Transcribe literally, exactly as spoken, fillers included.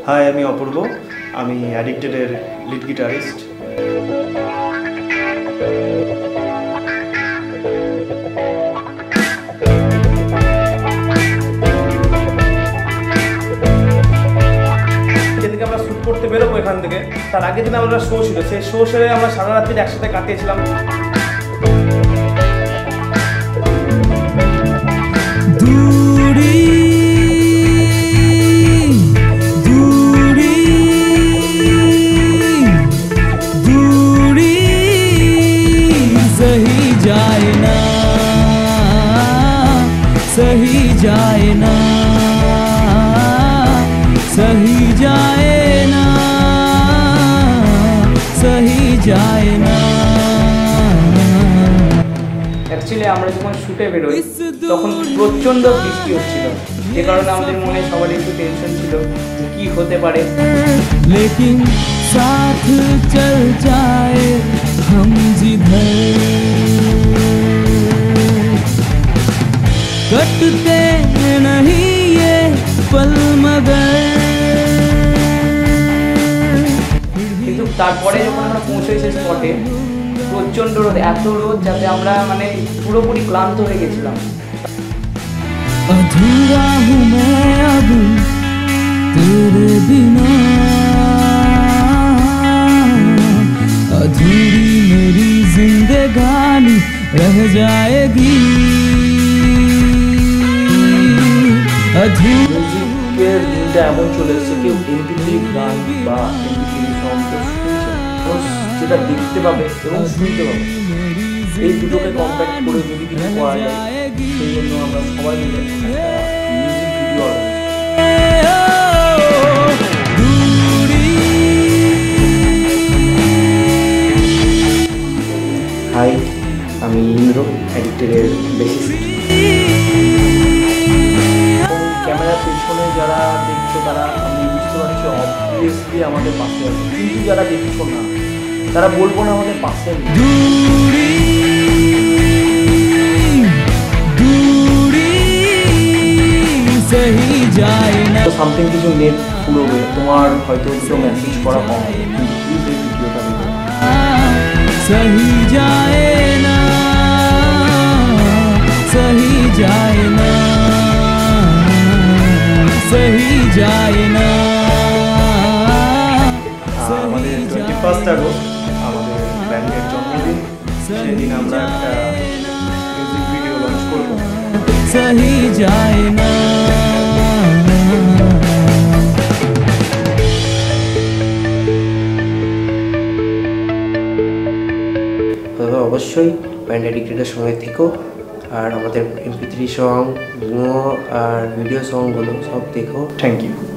हाय আমি অপূর্ব আমি অ্যাডিক্টেডের lead guitarist যেদিকে আমরা শ্যুট করতে বেরোবো এখান থেকে তার আগের দিন আমরা শো ছিল সেই শো সেরে আমরা সারা রাত্রি একসাথে কাটিয়েছিলাম सही जाए ना सही जाए ना सही जाए ना অ্যাকচুয়ালি আমরা যখন শুটে বেরোই তখন প্রচণ্ড বৃষ্টি হচ্ছিল যে কারণে আমাদের মনে সবারই একটু টেনশন ছিল যে কী হতে পারে लेकिन साथ चल जाए हम जिधर कटते नहीं ये पल मगर কিন্তু তারপরে যখন আমরা পৌঁছেছি স্পটে প্রচণ্ড রোদ এত রোদ যাতে আমরা মানে পুরোপুরি ক্লান্ত হয়ে গেছিলাম अधूरा हूँ मैं अब तेरे बिना अधूरी मेरी जिंदगानी रह जाएगी মিউজিকের দিনটা এমন চলে এসেছে কেউ এমপি থ্রি গান বা এমপি থ্রি সং যেটা দেখতে পাবে এবং শুনতে পাবে এই দুটোকে কম্প্যাক্ট করে যদি কিছু করা যায় সেই জন্য আমরা সবাই মিলে মিউজিক ভিডিও হাই আমি ইন্দ্র অ্যাডিক্টেডের বেসিস্ট ক্যামেরার পেছনে যারা দেখছো তারা আমি বুঝতে পারছি অবভিয়াসলি আমাদের পাশে আছে কিন্তু যারা দেখছো না তারা বলবো না আমাদের পাশে সামথিং কিছু নেট পুরোবে তোমার হয়তো কিছু মেসেজ করা কম হবে কিন্তু প্লিজ এই ভিডিওটা দেখো सही जाए ना सही जाए ना सही जाए ना আমাদের টোয়েন্টি ফার্স্ট আগস্ট আমাদের ব্যান্ডের জন্মদিন সেদিন আমরা একটা মিউজিক ভিডিও লঞ্চ করবো सही जाए ना তবে অবশ্যই ব্যান্ড অ্যাডিক্টেডের সঙ্গে থেকো আর আমাদের এমপি থ্রি সং আর ভিডিও সংগুলো সব দেখো থ্যাংক ইউ